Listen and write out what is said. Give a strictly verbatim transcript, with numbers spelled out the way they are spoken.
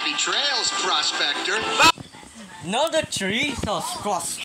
Happy trails, Prospector. Not the tree, so cross.